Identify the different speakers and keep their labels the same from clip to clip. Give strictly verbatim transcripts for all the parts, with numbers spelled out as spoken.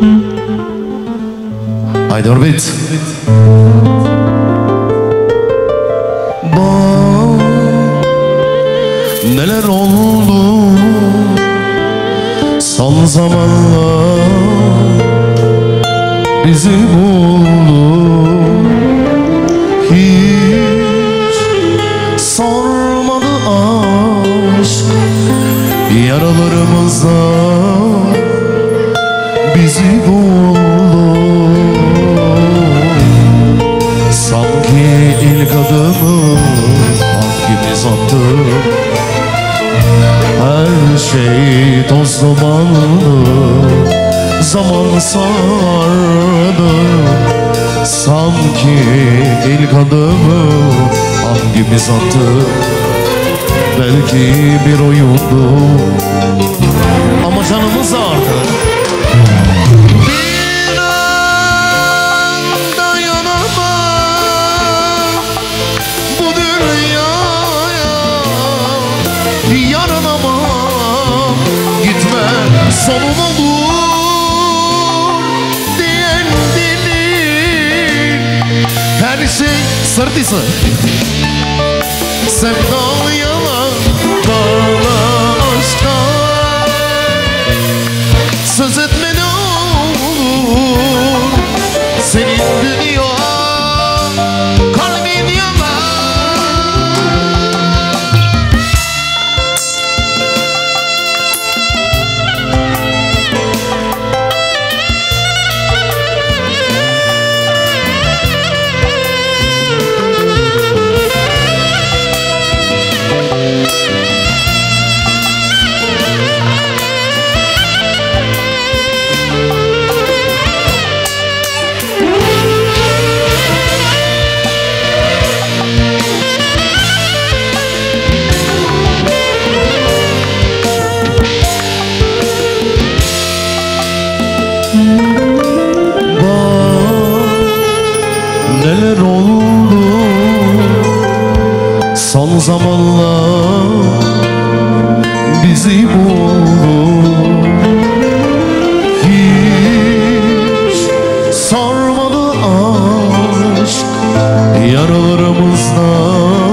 Speaker 1: Haydi orbit. Bak neler oldu son zamanlar, bizi buldu. Hiç sormadı aşk yaralarımızda, bizi buldu. Sanki ilk adımı hangimiz attı? Her şey toz dumanlı, zaman sardı. Sanki ilk adımı hangimiz attı? Belki bir oyundu ama canımız ağrıdı. Bir an dayanamam bu dünyaya, yaranamam, gitme sonum olur diyen dilin. Her şey sırtısı sevda yalan, bana aşka söz etme ne olur. Senin dünya kalbin yalan. Neler oldu son zamanlar, bizi buldu. Hiç sarmadı aşk yaralarımızda,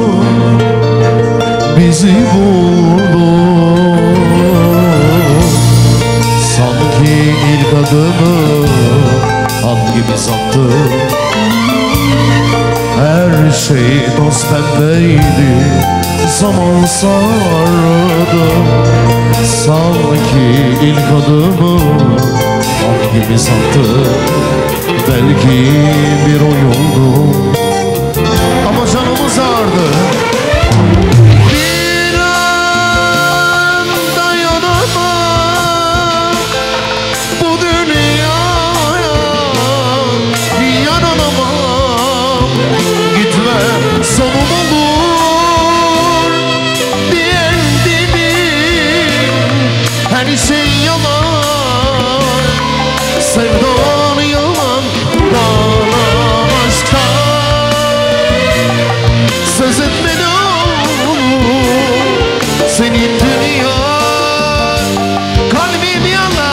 Speaker 1: bizi buldu. Sanki ilk adımı hangimiz attı? Her şey toz pembeydi, zaman sardı. Sanki ilk adımı hangimiz attı? Belki bir oyundu ama canımız ağrıdı. Bir an dayanamam bu dünyaya, yaranamam, gitme sonum olur diyen dilin. Her şey yalan, sevdan yalan, bana aşka söz etme ne olur. Senin dünya kalbin yalan.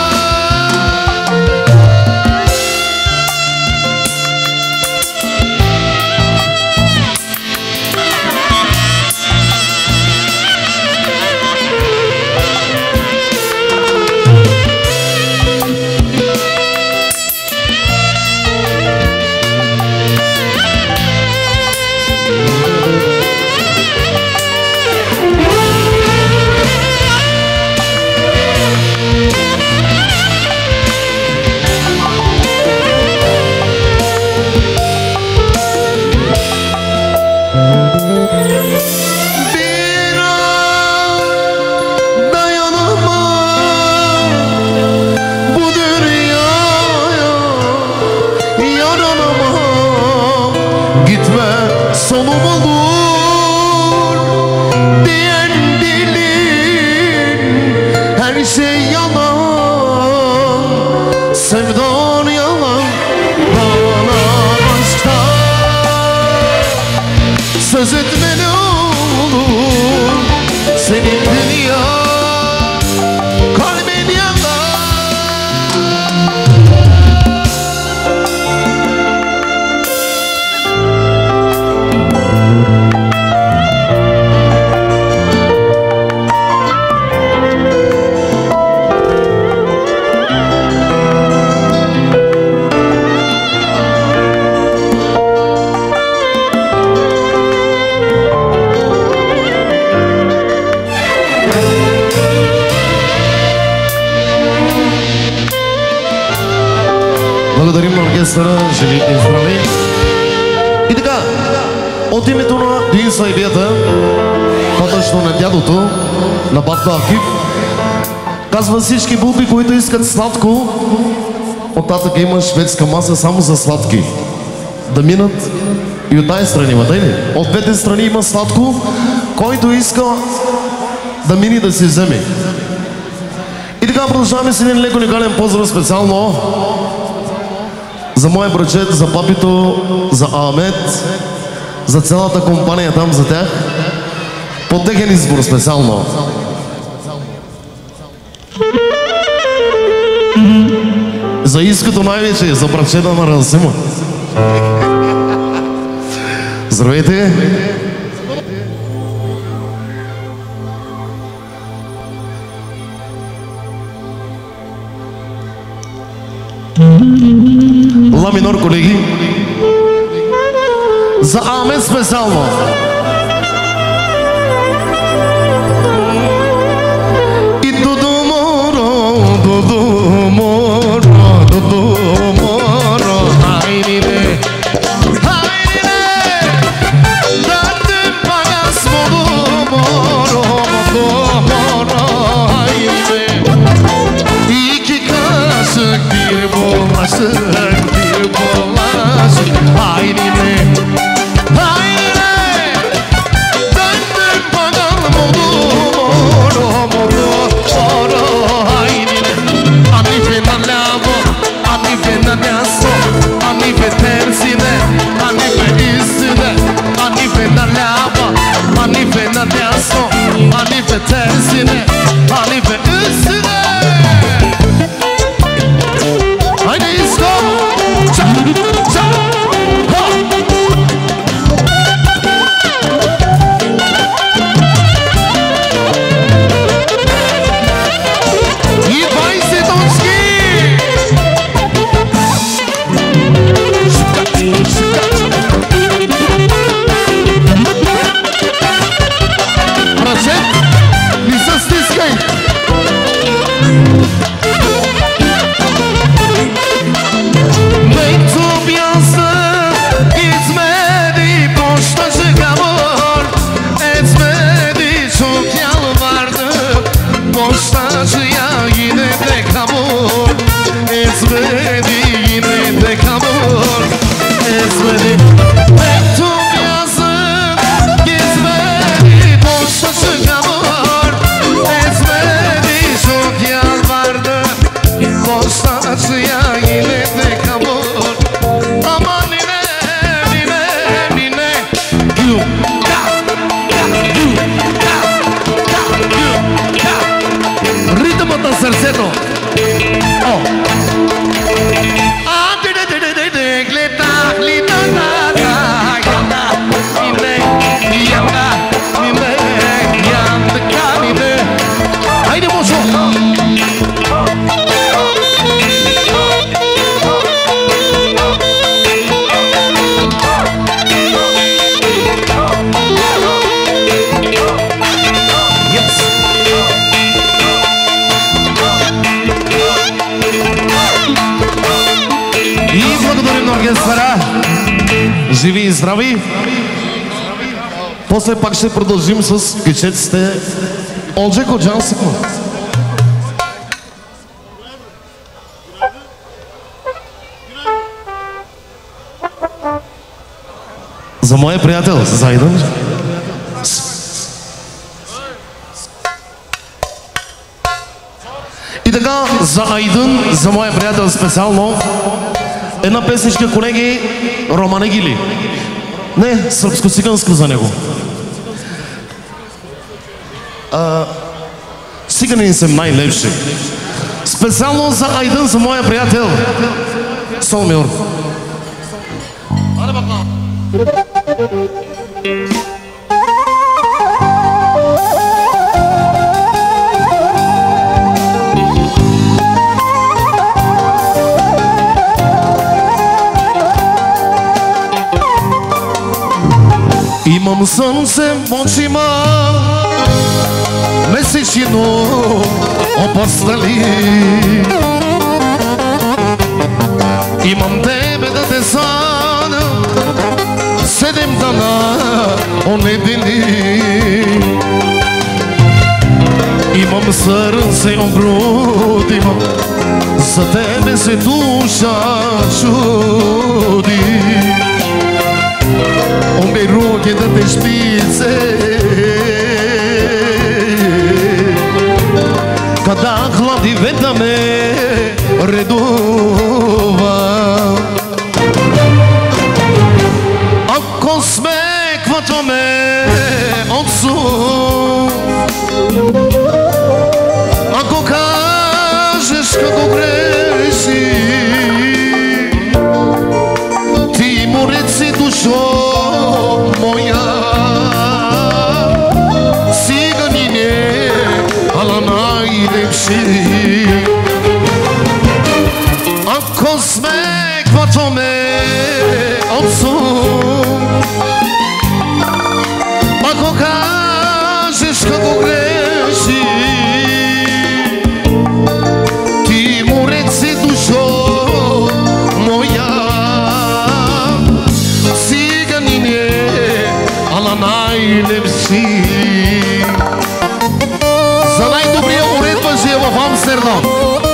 Speaker 1: Sonum olur diyen dilin. Her şey yalan, sevdan yalan, bana aşka söz etme ne olur. Senin dünya kalbin yalan. благодарим на оркестъра, живи и здрави. И така, от името на Дин Сайбията, по-точно на дядото, на Батла Акив, казва всички булби, които искат сладко, оттатък има шведска маса само за сладки. Да минат и от тази страни има, тъй ли? От двете страни има сладко, който иска да мини да си вземе. И така продължаваме с един леко уникален поздрав специално за моя брачет, за папито, за Ахмед, за цялата компания там за тях. По техен избор специално. За иското най-вече, за брачета на Расима. Здравейте! Ла минор, колеги. За Ахмед специално. И дуду моро, дуду моро, дуду моро, хайнине, хайнине, да те пагас моро, моро, моро, хайнине. И ки кашыk bir bolmasın, bir bolmasın, hayniне, hayniне, döndüm pagal moru, moru, moru, moru, hayniне. Anife na lavo, anife na yaso, anife tersine, anife üstüne, anife na lavo, anife na yaso, anife tersine, anife üstüne. Haydi isko! Çak! Çak! Ha! Iwaj Zetonski! Bracet, nie zastyskaj! Mektup yazdı, gitmedi, postacı kabul etmedi, çok yalvardım. Postacıya yine de kabul etmedi, yine de kabul etmedi. Mektup yazdı, gitmedi, postacı kabul etmedi, çok yalvardım. Postacıya yine de kabul. Aman nine, nine, nine. You, ya, ya, you, ya, ya, you, ya. Ritmo na sърцето. О. А ти де де де де гледа, гледа на на янда. Нine, янда, нine, янда камине. Хайде мошо. И благодарим на оркестъра. Живи и здрави. После пак ще продължим с кичеците Олджи Коджан Сикмо. За моя приятел, за Айдън. И така, за Айдън, за моя приятел специално, една песничка, колеги, Романе Гили. Не, сръбско-циганска за него. А, циганин съм най-лепши. Специално за Айдън, за моя приятел. Солмиор. Аре баба. Имам слънце в очима, месечино опостали. Imam tebe da te sana, sedem dana o nedelji. Imam srce u grudima, za tebe se duša čudi. Obe ruke da te špice, kada hladi veda me reduva. Ako sme kvato me otcu, ako kažeš kako greši, ti mu reci dušo moja, ciganin je, ala najlepši. Ako sme kvato me otcu, ako kažeš kako greši, ti mu reci dušo moja, ciganin je, ala najlepši. Za najdobrija uredba živa v Amsterdam.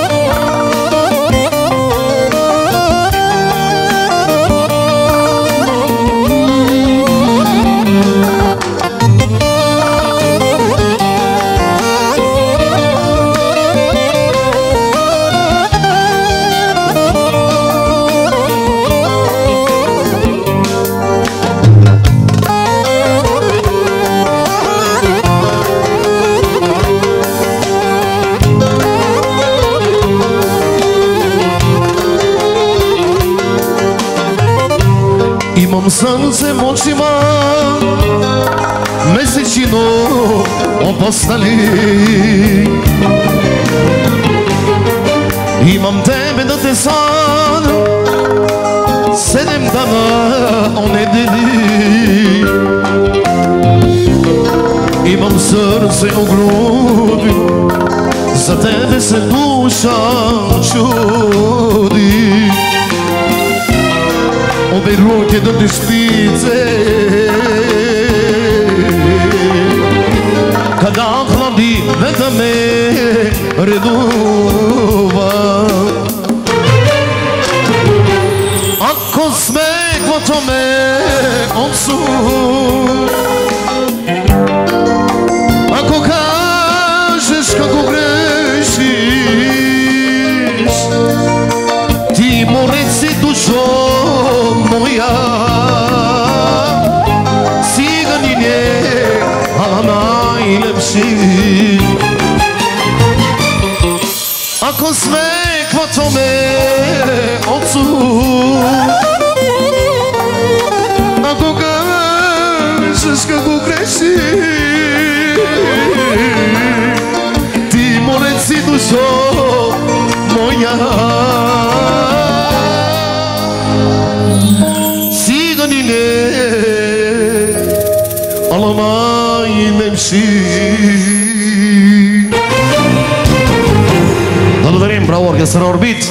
Speaker 1: Imam srce močima, mesečino opostali. Imam tebe da te sanjam, sedem dana o nedelji. Imam srce u grudi, za tebe se duša čudi. Obe ruke da te špice, kada hladi veda me reduva. Ako sme kvato me otcu, ako kažeš kako grešiš, ti mu reci dušo moja, ciganin je, ala najlepši. Ako sve kvato me otcu, ako kažeš kako greši, ti mu reci dušo moja, ciganin je, ala najlepši. Благодарим, браво, оркестър Орбит.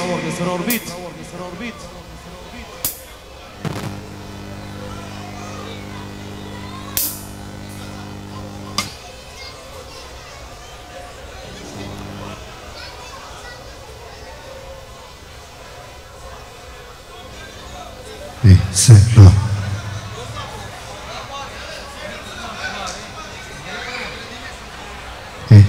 Speaker 2: И се, да. И.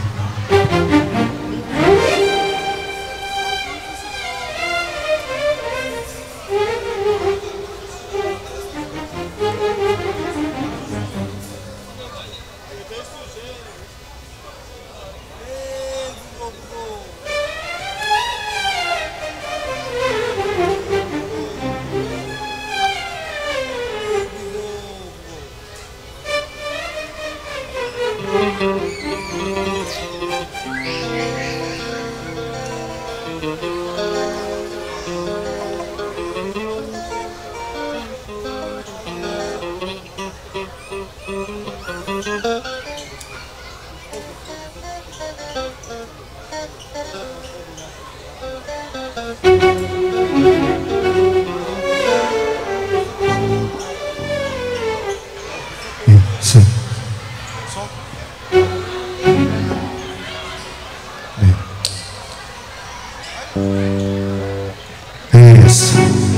Speaker 2: Yes.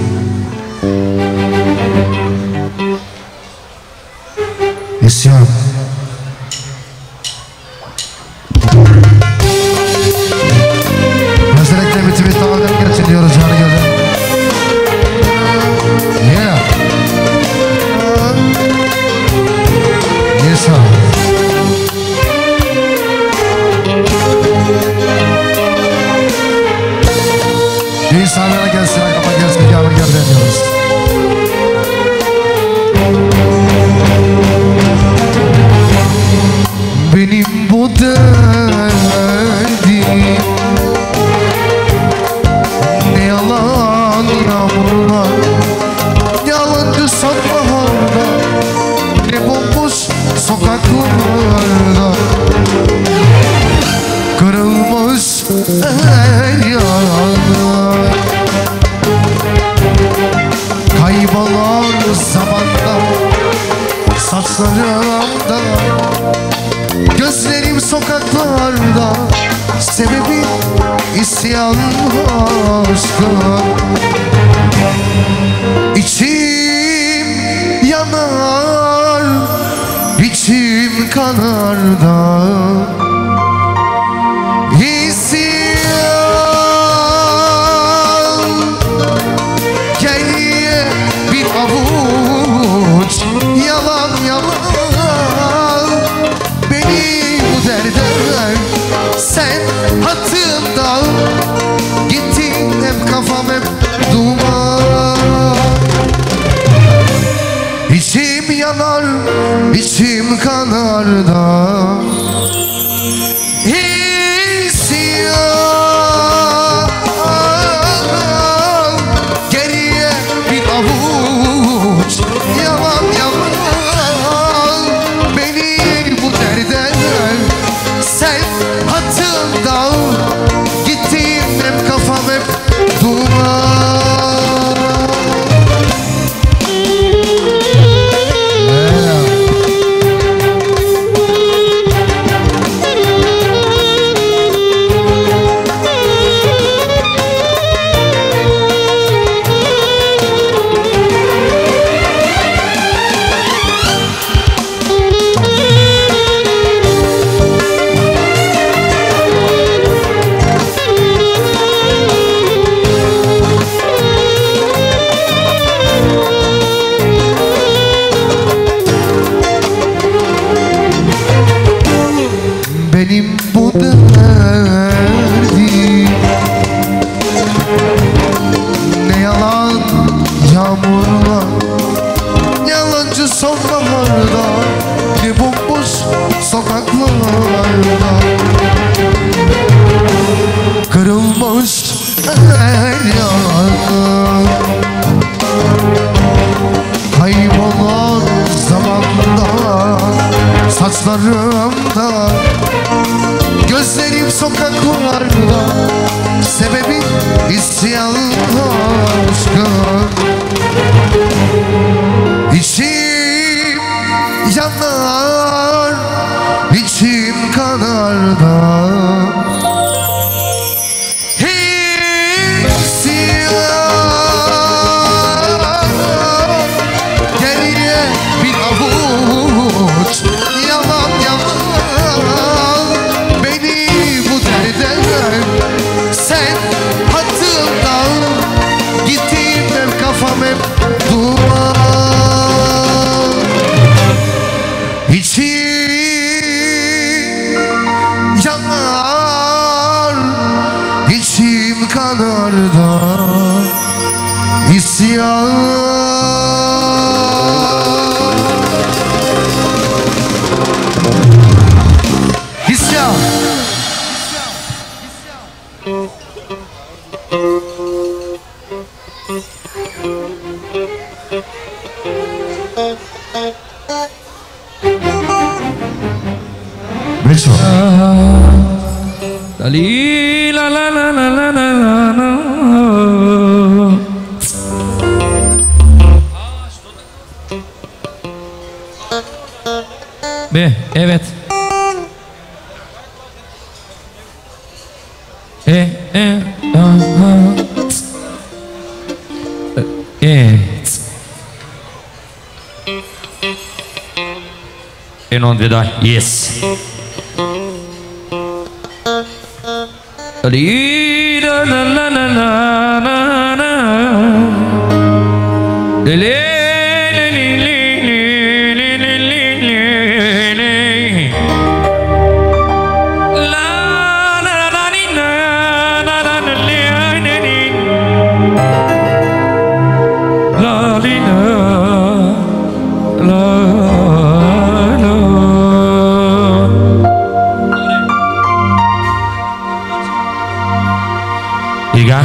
Speaker 2: İsyan. Özellikle bütün müteahhitler geçiniyoruz canı gönlüm. Yeah. Yes sir. İnsanlara gelsin, aklıma gelsin, yağmur gel deniyoruz. Benim bu derdim ne yalan yağmurlar, yalancı sonbaharda, ne bomboş sokaklarda, kırılmış her yana, kaybolan zamanda, saçlarımda, gözlerim sokaklarda, sebebi isyan aşkım. İçim yanar, içim kanar da isyan. Geriye bir avuç yalan yalan, beni bu derde sen hatırda. Gittin hep kafam hep duman. İçim yanar, içim kanar da isyan. Geriye bir avuç yalan yalan, beni bu derde sen hatırda. Gittim hep kafam hep duman. Benim bu derdim ne yalan yağmurlar, yalancı sonbaharda, ne bomboş sokaklarda, kırılmış her yana, kaybolan zamanda, saçlarımda, gözlerim sokaklarda, sebebi isyan aşkım. İçim yanar, içim kanar da isyan. Geriye bir avuç yalan yalan, beni bu derde sen hatırla. Gittim hep kafam hep duman. İçim yanar, içim kanar da isyan. İsyan. Beso.
Speaker 3: Dali la la la la la la la. Be, evet. E, e, a. E. E non vedo. Yes. Li la la la la la la. Le le le le le le le le le. La la la la la la la le. La li la la la. Ига.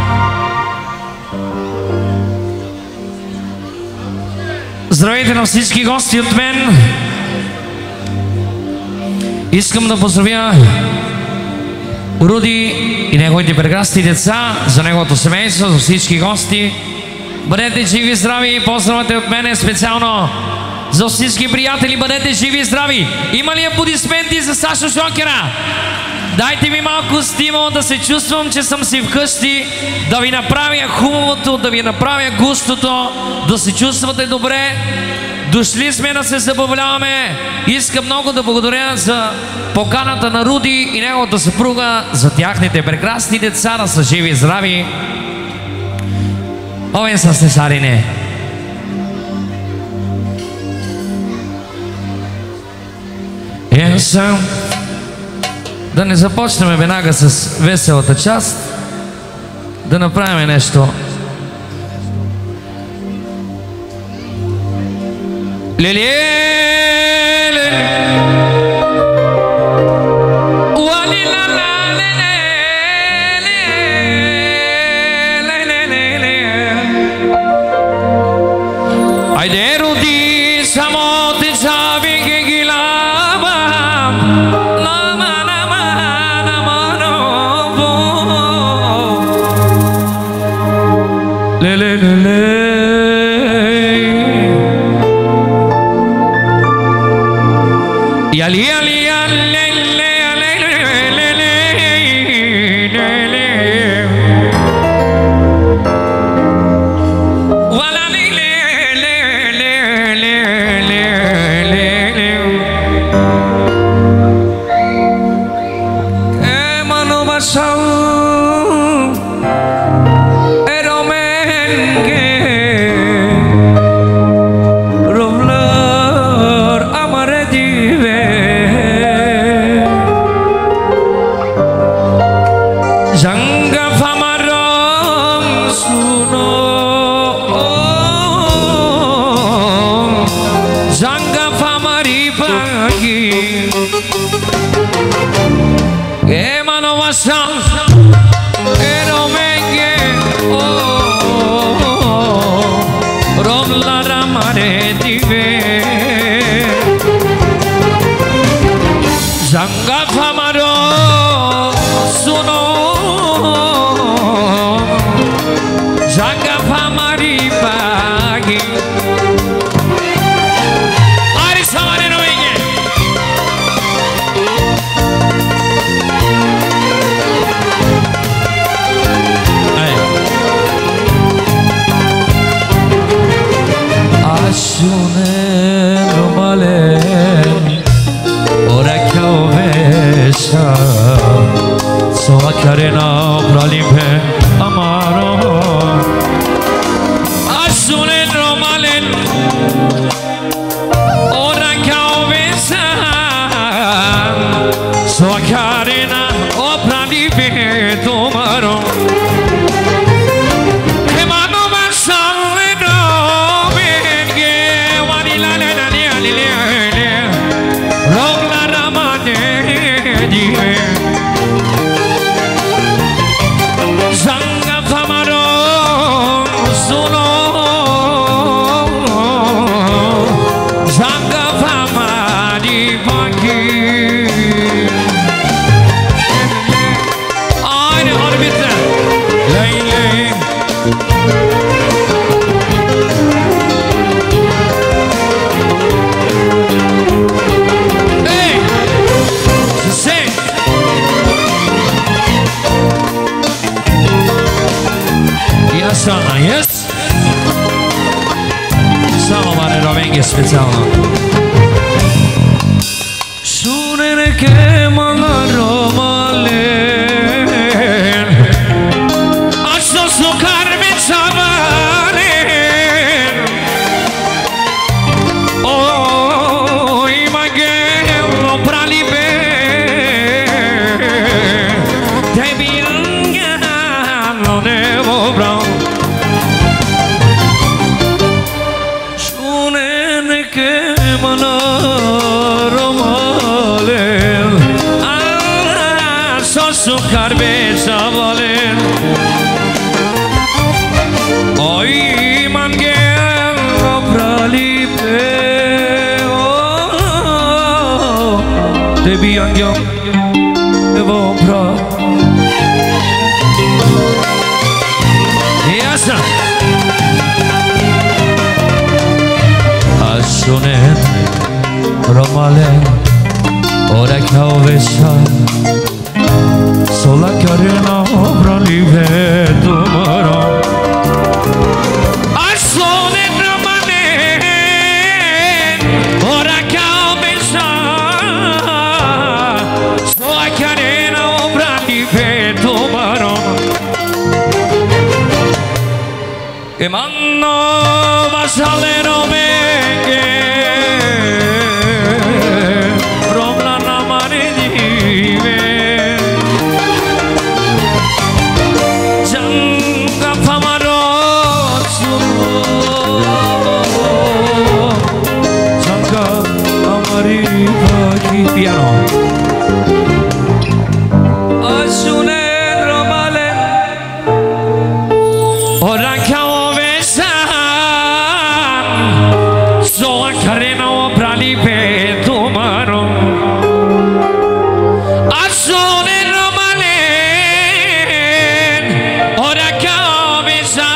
Speaker 3: Здравейте на всички гости от мен. Искам да поздравя Руди и неговите прекрасни деца, за неговото семейство, за всички гости. Бъдете живи и здрави и поздравете от мене специално за всички приятели. Бъдете живи и здрави. Има ли аплодисменти за Сашо Шокера? Дайте ми малко стимул да се чувствам, че съм си вкъщи, да ви направя хубавото, да ви направя густото, да се чувствате добре. Дошли сме да се забавляваме. Искам много да благодаря за поканата на Руди и неговата съпруга, за тяхните прекрасни деца, да са живи и здрави. Овен са Стесарине. Ем да не започнем веднага с веселата част, да направим нещо. Леле, айде роди, само те чави ги гилабам. Le le le le yali yali yali le le le le le le wala le le le le le le le e mano basau Karena pralimpe amaro asulen romalen ora kauvesa so karena o pralimpe tomaro emano masale no benge wali la la la la la rogla ramane di Yes. специално. Шунене ке мала ромален, ашто сукар ме чавален. Ой, магело прали бе, те билгано небо брал. Шунене ке мала ромален, ашто сукар ме чавален. Ой, магело прали бе, te bianchiam e vopra. E asta. Assonen romalen ora che ho vessa sola carena obra live tomorrow. Assonen romalen ora che ho vessa sola carena obra live tomorrow. E manno vasalero menge romla na mane dive janga famaro suro janga amari baki piano asune romale ora kao carena obra live tomorrow. Asone romalen ora кавеса.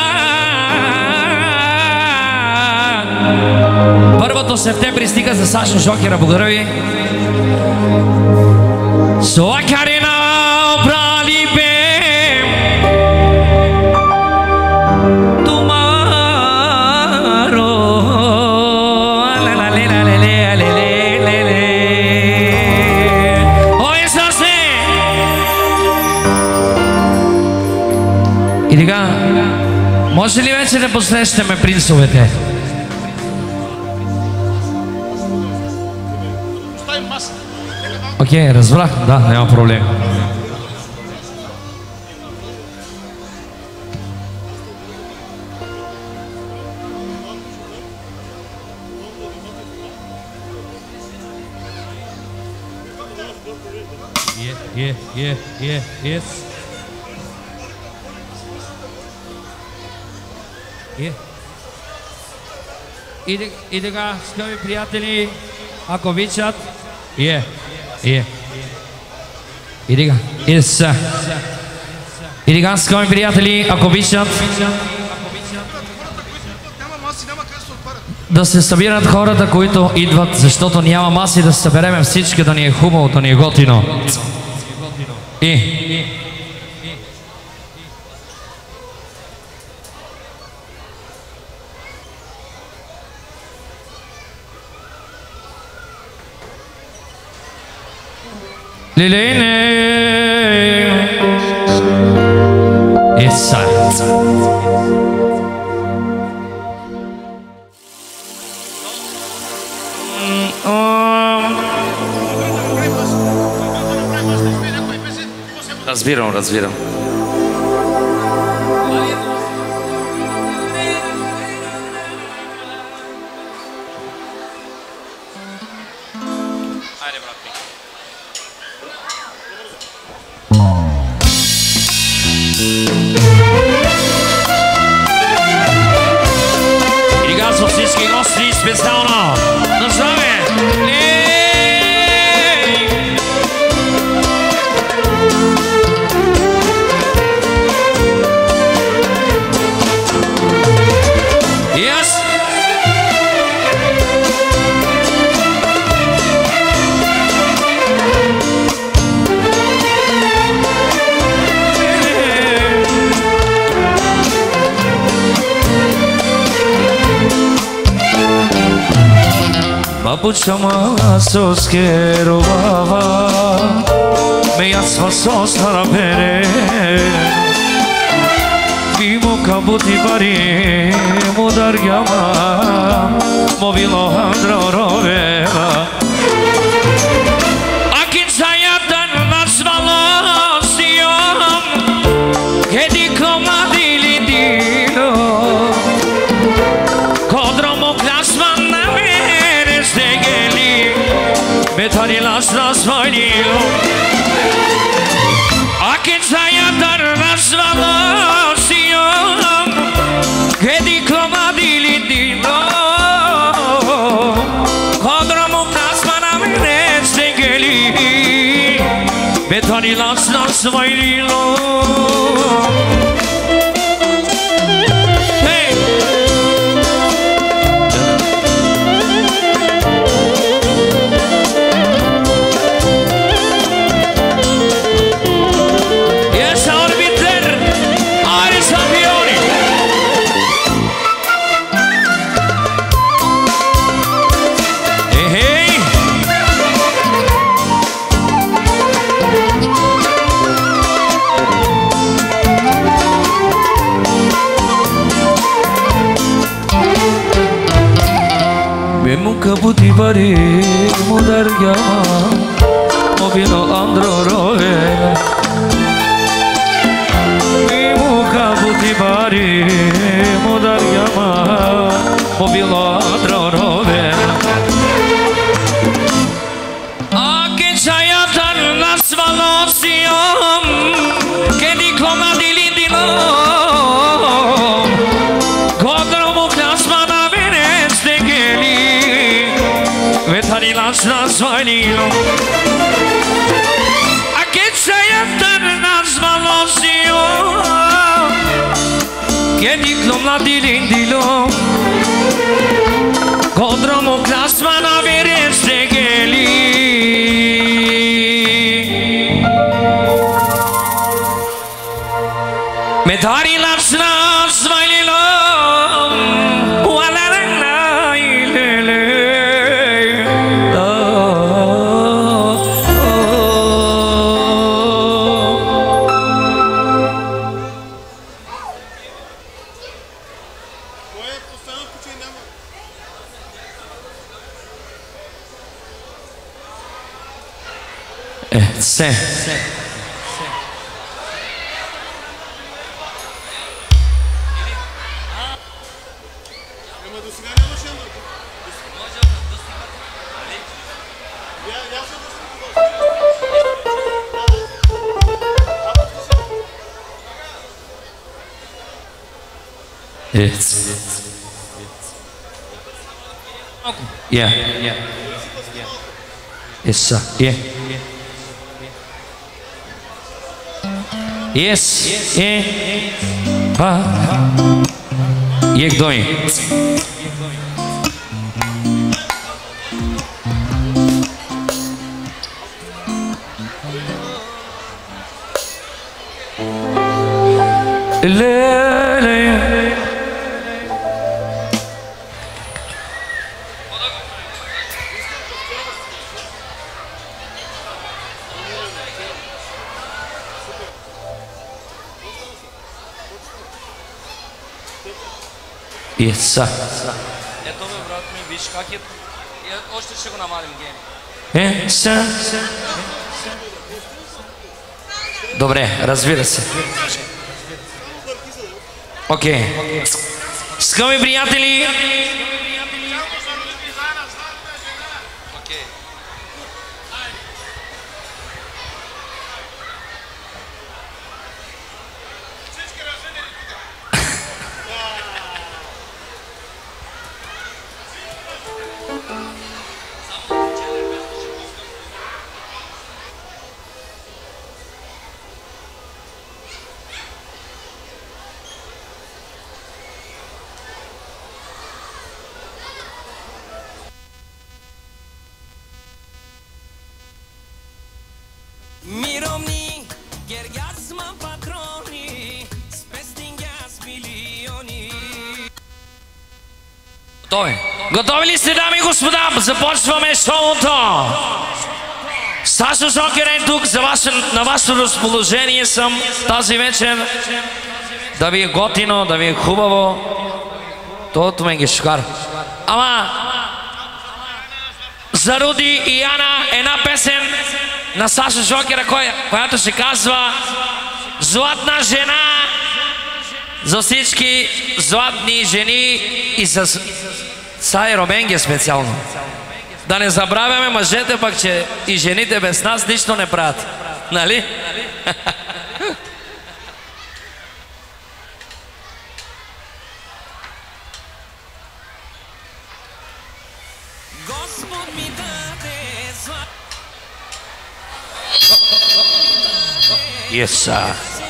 Speaker 3: Първото септември стига за Сашо Жокера. Благодаря ви. Соа карена обра live И така, може ли вече да посрещаме принцовете? Окей, okay, разбрах, да, няма проблем. Yeah, yeah, yeah, yeah, yes. Yeah. И, и така, скъпи приятели, ако обичат, е, е. И така, yes. И така, скъпи приятели, ако обичат, да се събират хората, които идват, защото няма маси, да се събереме всички, да ни е хубаво, да ни е готино. И Лилейне Исайт. Разбирам, разбирам. Специално на здраве! Apucciamo sos che robava me asfa sos harapere Vivo cabuti pari mudar yama Movilo handra roveva Akin sayatan nasvalosiom Che dico ma di lidino Kodromo klasman na mere stegeli Betari las razvalilo Akin sayatan nasvalosiom Che dico ma di lidino Kodromo klasman na mere stegeli Betari las razvalilo Caputi pari mudar yama Movino andro rovela Mimu caputi pari mudar yama Movino andro rovela Ake chayatan nasvalosiom Che dicono di lindino Kodromu klasmana veneste geli Vetari las razvalilo A che sayatan nasvalosio Che diklom la dilindilo Kodromu klasmana vereste geli Vetari las razvalilo Se. Yes. Yeah. Yeah. Yes, sir. Yeah. Yes, yeah, ha, jak doing? Le, le. Yes, sir.
Speaker 4: Ето бе, брат ми, виж как е. Още ще го намалим гени.
Speaker 3: Е, са. Добре, разбира се. Окей. Скъпи приятели, Готови? Готови ли сте, дами и господа? Започваме шоуто! Сашо Жокер е тук, за ваше, на вашето разположение съм тази вечер. Да ви е готино, да ви е хубаво. Тото ме ги шукар. Ама, за Руди и Яна една песен на Сашо Жокера, която се казва Златна жена. За всички златни жени и с Сай Робенге специално. Да не забравяме мъжете пък, че и жените без нас нищо не правят. Нали?
Speaker 5: Господ ми даде златна
Speaker 3: Yes, sir.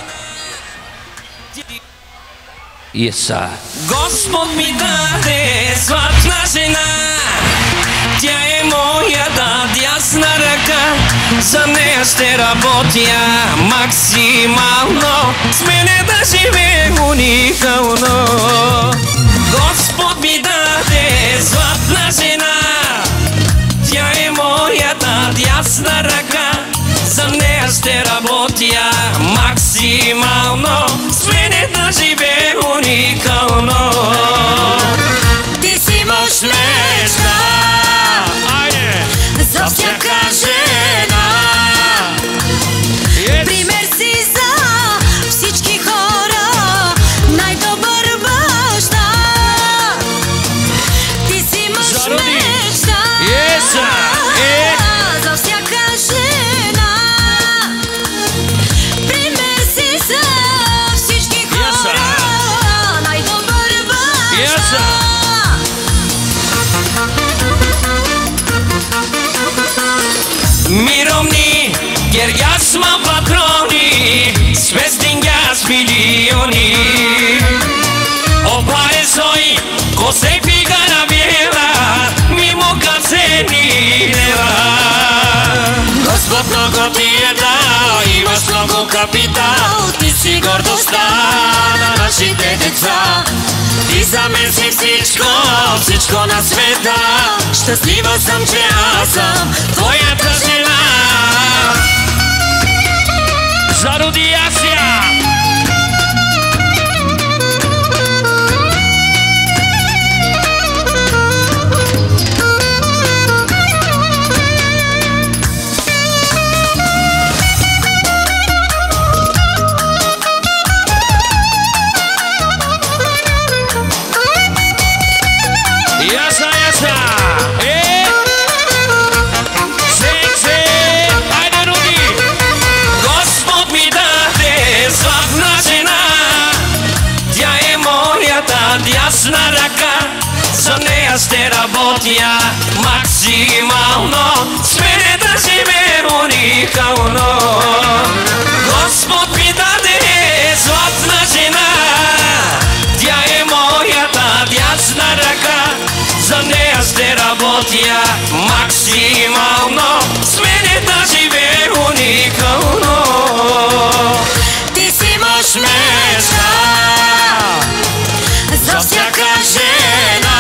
Speaker 3: Yes, sir.
Speaker 5: Господ ми даде златна жена, тя е моята дясна ръка, за нея ще работя максимално, с мене да живее уникално. Господ ми даде златна жена, тя е моята дясна ръка, за нея ще работя максимално, с мене да живее уникално. Ти си мъж мечта, за всяка жена. Yes. Пример си за всички хора, най-добър баща. Ти си мъж мечта, yes, yeah. За всяка жена. Пример си за всички хора, yes, най-добър баща. Yes. Mirovni, gergasma patroni, svestingas milioni. Opare soi, cose figara biela, mimo kazeni leva. Господ много ти е дал, имаш много капитал, ти си гордостта на нашите деца. Ти за мен си всичко, всичко на света. Щастлива съм, че аз съм твоята жена.
Speaker 3: За Руди Асия! Яса, яса! Е! Сек, сек! Айде, Руди!
Speaker 5: Господ ми даде златна жена, тя е моята дясна ръка, за нея ще работя максимално, с мене да живее уникално. Господ ми даде златна жена, тя е моята дясна ръка, за нея ще работя максимално, с мене да живее уникално. Ти си мъж мечта, за всяка жена.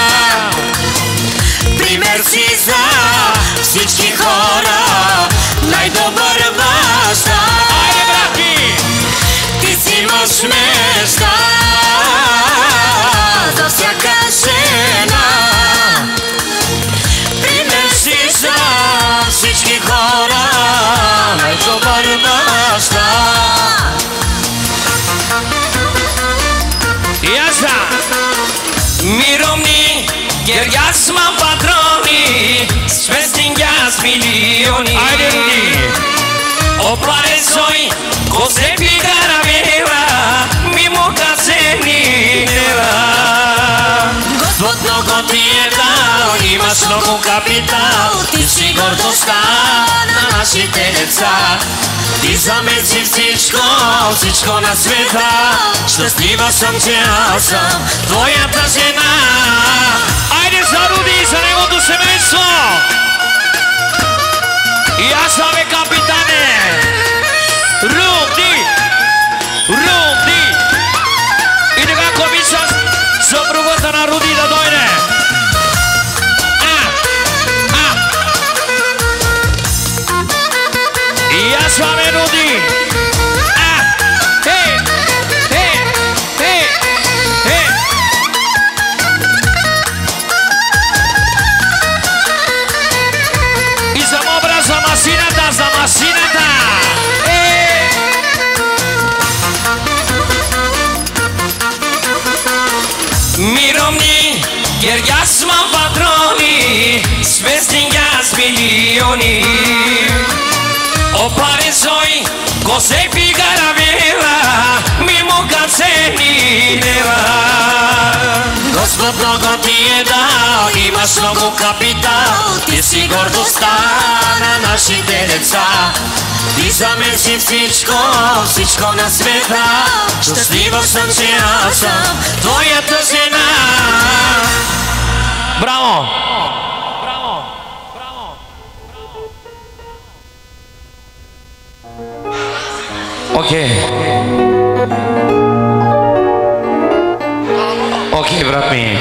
Speaker 5: Пример си за всички хора, най-добър баща.
Speaker 3: Айде, брати!
Speaker 5: Ти си мъж мечта, за всяка жена. Пример си за всички хора, най-добър баща.
Speaker 3: Яса!
Speaker 5: Mirovni, gergasma patroni, svestingas milioni.
Speaker 3: Айде, Руди!
Speaker 5: Opare soi, cose figara biela, mimo kazeni leva. Господ много ти е дал, имаш много капитал, ти си гордостта на нашите деца. Ти за мен си всичко, всичко на света. Щастлива съм, че аз съм твоята жена.
Speaker 3: Айде за Руди и за неговото семейство! И аз съм капитане! Руди! Руди! И така комисия съпругата на Руди да дойде!
Speaker 5: Gjergjasma patroni, spestinjas milioni. O parizoj, ko se figara vela, mimo kad se ni nela. Gospod mnogo ti je dao, imaš mnogo kapital, ti si gordost na naših deca. Ti za men si всичко, всичко на света. Щастлива съм, че аз съм твоята жена.
Speaker 3: Браво! Окей. Окей, брат ми.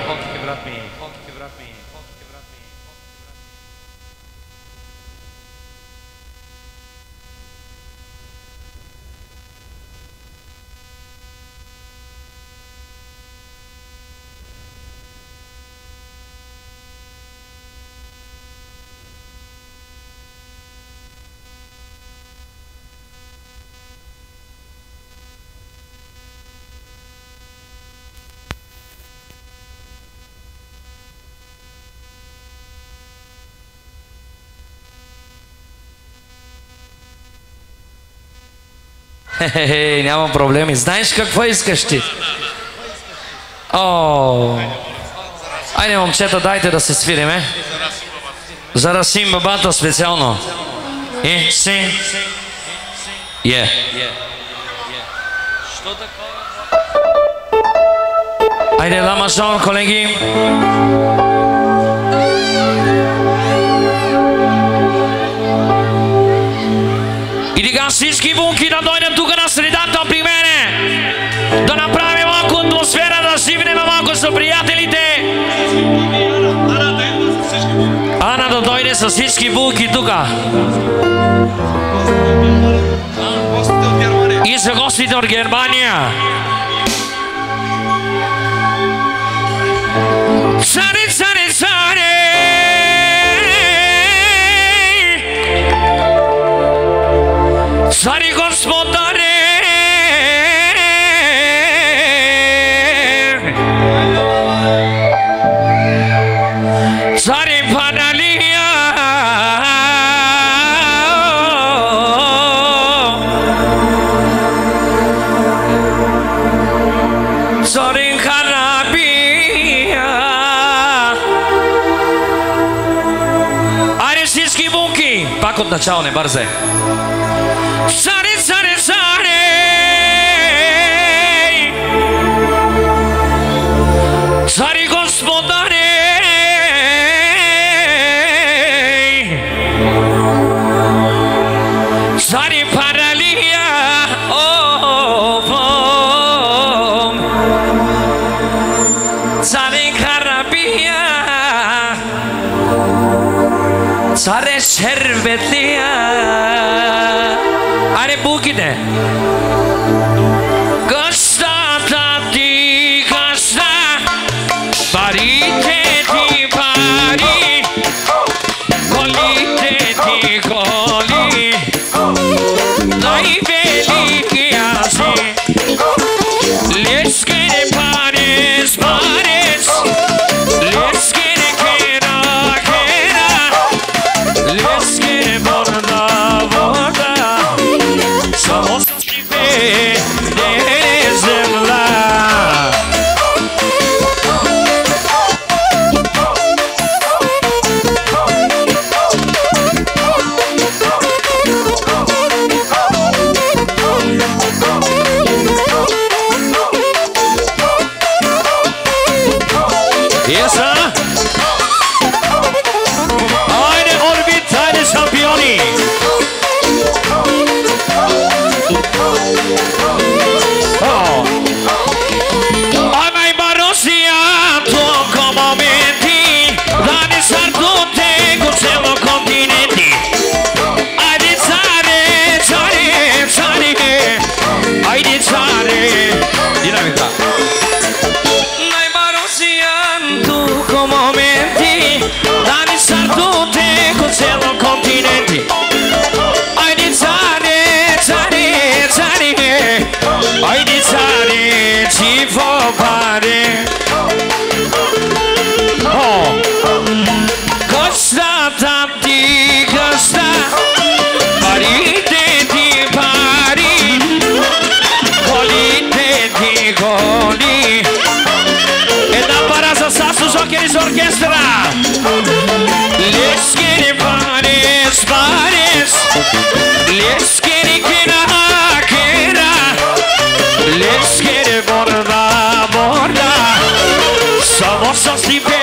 Speaker 3: Хе-хе-хе, нямам проблеми. Знаеш какво искаш ти? О, айде, момчета, дайте да се свириме. За Расим бабата специално. И си. Е. Айде, да мажор, колеги. И сега всички вунки да дойдем тук на средата при мене. Да направим малко атмосфера, да живнем малко с приятелите. Ана да дойде с всички вунки тук. И за гостите от Германия. Царе, царе, царе. Цари Господаре, цари Паналия, цари Харабия. Айде всички бунки! Пак от начало, не бързе. Царе, царе, царе, цари Господаре, цари Паралия, цари Харабия, царе Шербетлия. Аре буките. Гъщата ти гъща, парите ти пари, колите ти коли, най-великия си. Лескене парес, парес, лескене кера, кера, лескене вода, вода. Само тебе не земля. Еса. Айде орбит, айде шампиони. Amai Marussia, tocco momenti, dani sardute con cielo continenti. Ai di zare, zare, zare, ai di zare. Dinamica. Amai Marussia, tocco momenti, dani sardute con cielo continenti. Ai di zare, zare, zare, ai di zare. Ci può fare
Speaker 5: Let's get it borda, borda. Somos así que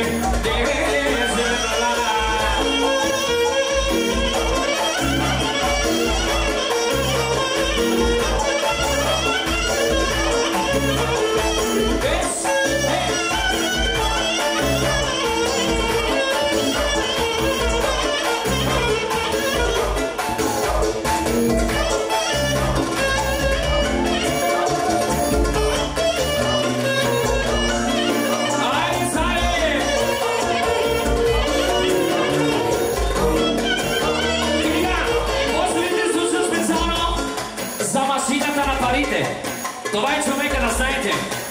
Speaker 3: Това е човека да знаете.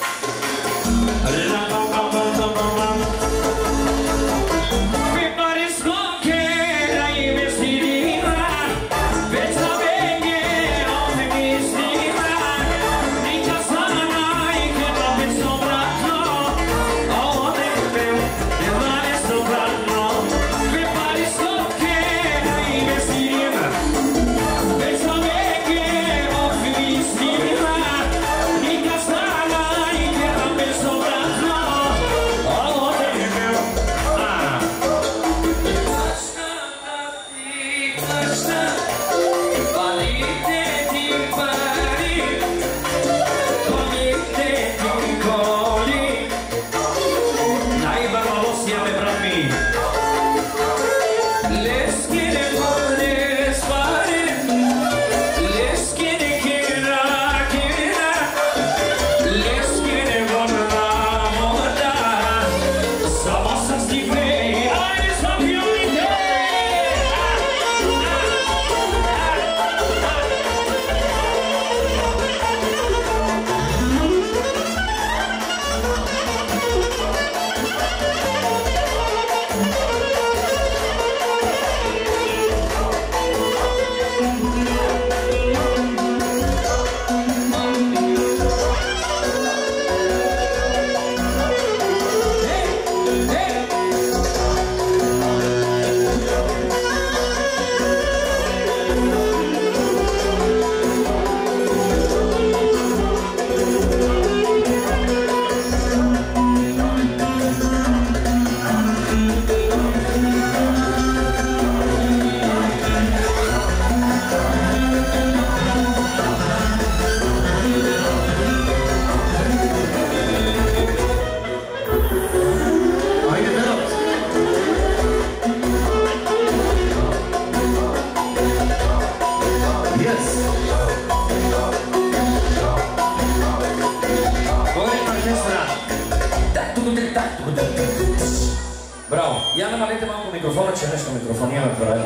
Speaker 3: Браво! Я намалете малко микрофона, че нещо микрофония ме прави.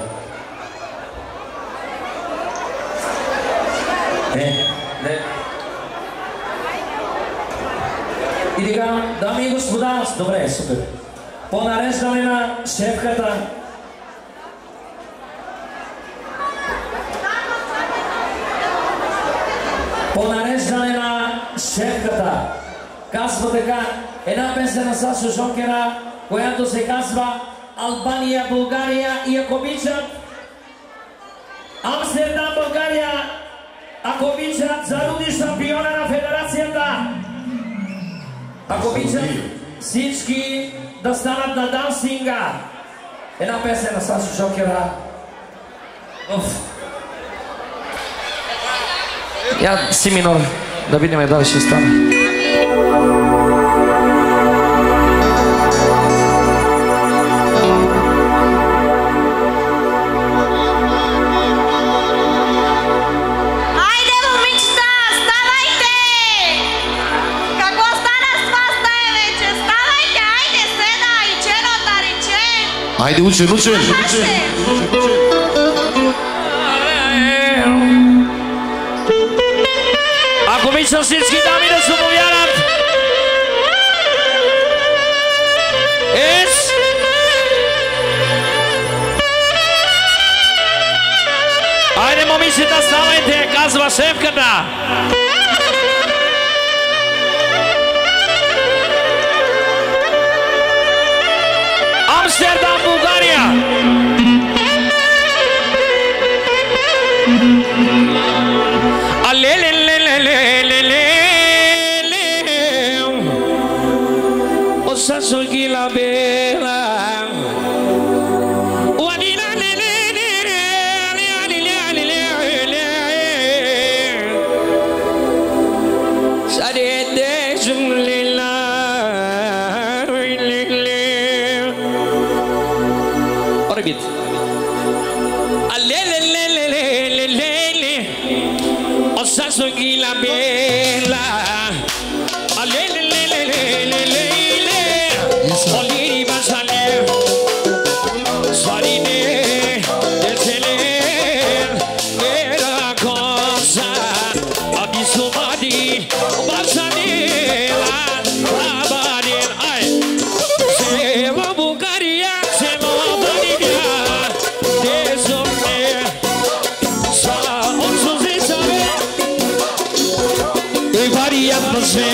Speaker 3: Е, не. И така, дами и господа, добре, супер. По нареждане на шефката. По нареждане на шефката. Казва така, една песен на Сашо Жокера, която се казва Албания, България и ако обичат Амстердам, България, ако обичат заруди шампиона на федерацията, ако обичат всички да станат на дансинга. Една песен на Сашо Жокера. Уф. Я си минор, да видим дали ще стане.
Speaker 1: Хайде, учен, учен!
Speaker 5: Ако обичам всички дами да се повярват! Ес! Айде, момичета, ставайте, казва шефката! Амстердам, България! А ле ле ле ле ле ле ле era bella. Oliri basale, soarele de celer, era cosa, abisumadi, basanela, abarel, ai, se la Bulgaria, se la Bolivia, desomne, sa onsuze sabe, e varia atmosfera.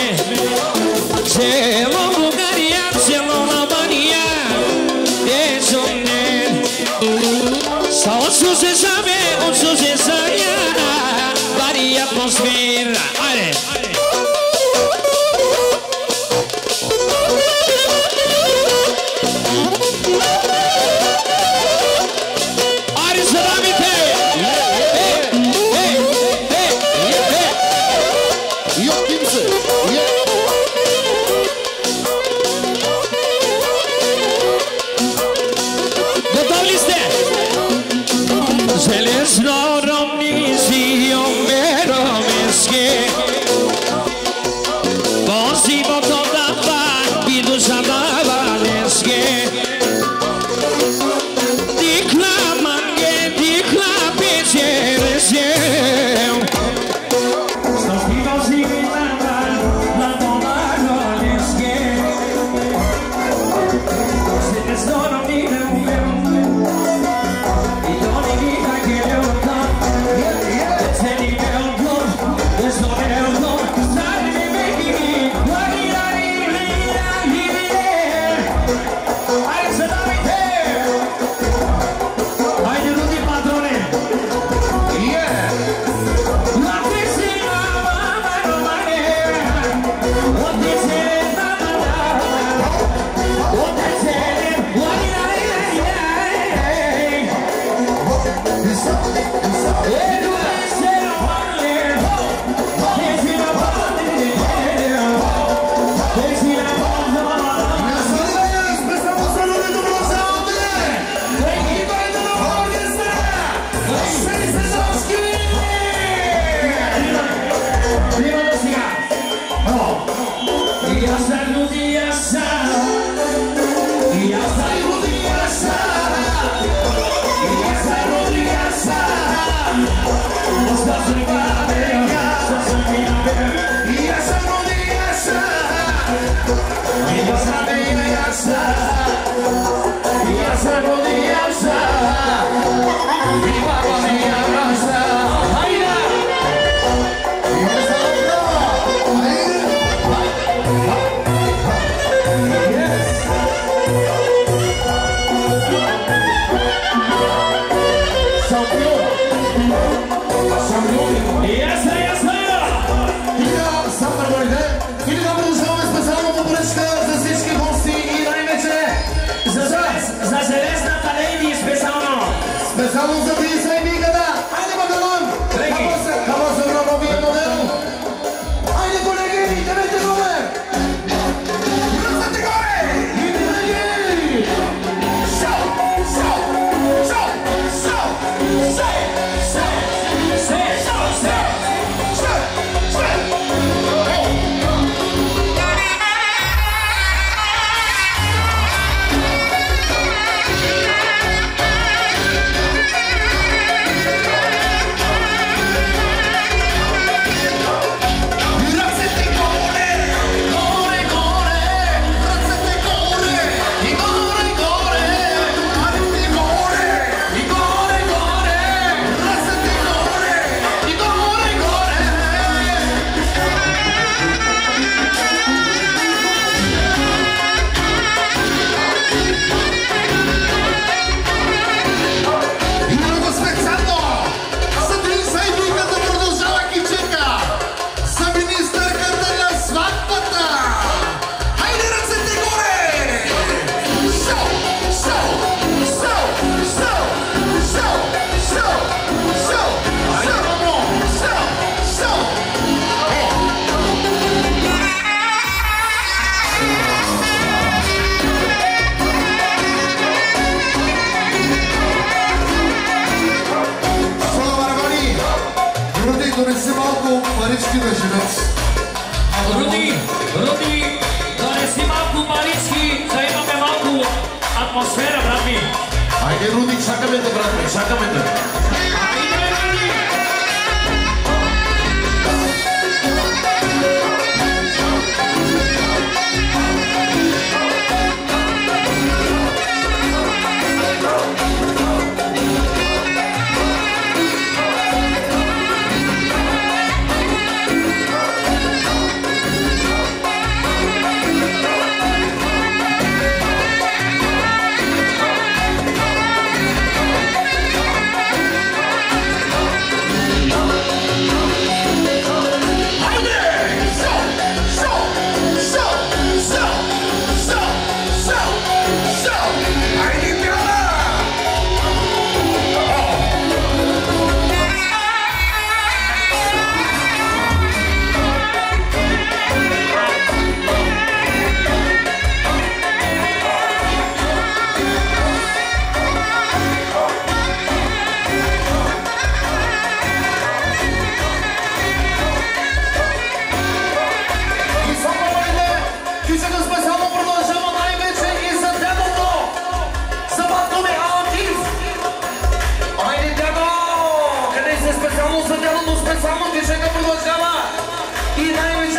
Speaker 5: Celo Bulgaria, celo Albania, desomne. Sa onsuze sabe, onsuze saia, varia atmosfera. Ajde. Ajde, zaravite!
Speaker 1: Jokim se, je.
Speaker 3: Руди, Руди, донеси малко парички, да имаме малко атмосфера, брат ми.
Speaker 1: Айде, Руди, чакаме те, брат ми, чакаме те.
Speaker 3: Айде, Руди!
Speaker 1: И най-вече